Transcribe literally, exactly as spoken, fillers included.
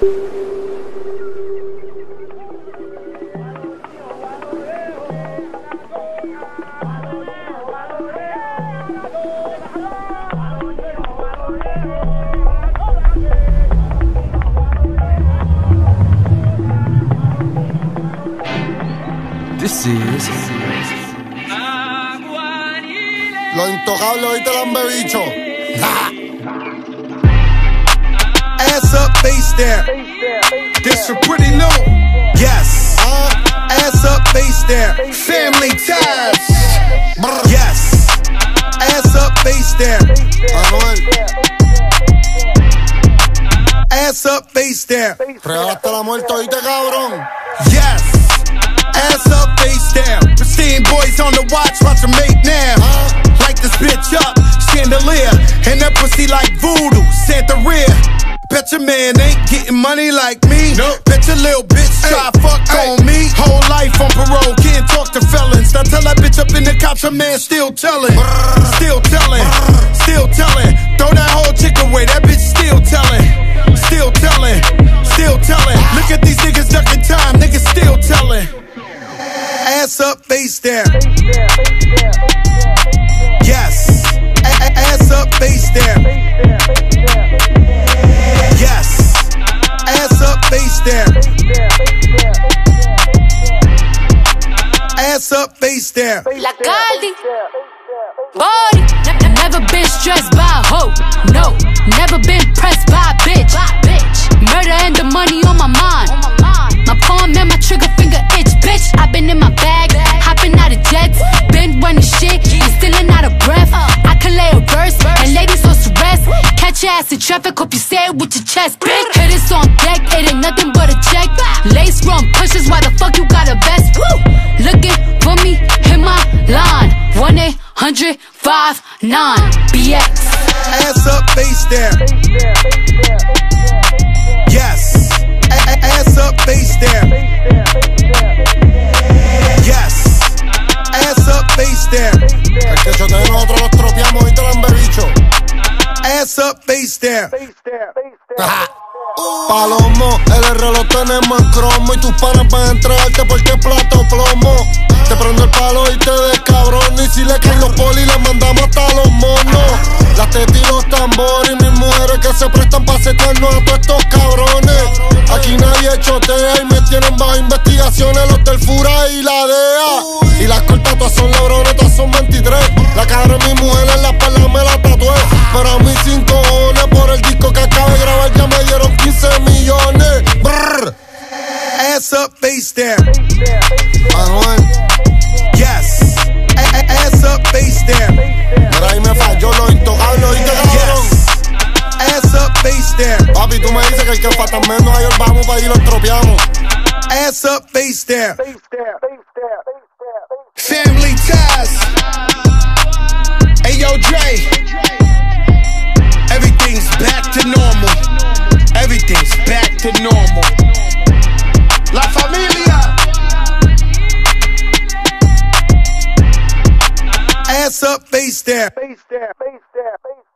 This is Los Intocables, ¿oíste, lambebicho? Ass up, face down. This for pretty new. Yes. Ass up, face down. Family ties. Yes. Ass up, face down. Ass up, face down. Regalaste la muerte, ¿oíste, cabrón? Yes. Ass up, face down. Pristine boys on the watch, watch them make now. Light this bitch up, chandelier. And that pussy like voodoo, Santeria. Bet your man ain't getting money like me. Nope. Bet your little bitch try hey, fuck hey. on me. Whole life on parole, can't talk to felons. Now tell that bitch up in the cops, her man still telling. Still telling, still telling. Throw that whole chick away, that bitch still telling. Still telling, still telling. Look at these niggas ducking time, niggas still telling. Ass up, face down. Yes. Ass up, face down. Yes. Ass up, face down. Ass up, face down. La Caldi. Body. Never been stressed by a hoe. No. Never been pressed by a bitch. Murder and the money on my mind. My palm and my trigger finger itch, bitch. I've been in my bag, hopping out of jets, been running shit, and stealing out of breath. I can lay a verse, and ladies on rest. Catch your ass in traffic, hope you say it with your chest, bitch. Hit it on deck, it ain't nothing but a check. Lace run pushes, why the fuck you got a vest? Woo! Looking for me, hit my line. one eight hundred five nine B X. Ass up, face down. Yes. Ass up, face down. Yes. Ass up, face down. El que chotea nosotros los tropeamos, ¿oíste, lambebicho? Ass up, face down. Palomo, el R lo tenemos en cromo y tus panas van a entregarte porque es plata o plomo. Te prendo el palo y te des cabrón. Y si le caen los polis, le mandamos hasta los monos. Las tetas y los tambores y mis mujeres que se prestan para secarnos a todos estos cabrones. Aquí nadie chotea y me tienen bajo investigaciones los del Fura y la D E A. Y las cortas todas son lebrones, todas son veintitrés. La cara de mi mujer en la espalda me la tatué. Pero a mí sin cojones por el disco que acabo de grabar ya me dieron quince millones. Brrr. Ass up, face down. Manuel. Yes. Ass up, face down. Pero ahí me falló Los Intocables, ¿oíste, cabrón? Yes. Ass up, face down. Papi, tú me dices que el que falta menos a ellos vamos para allí los tropeamos. Ass up, face down. Family ties. Hey, yo, Dre. Everything's back to normal. Everything's back to normal. La familia. Ass up, face down. Face down, face down, face down.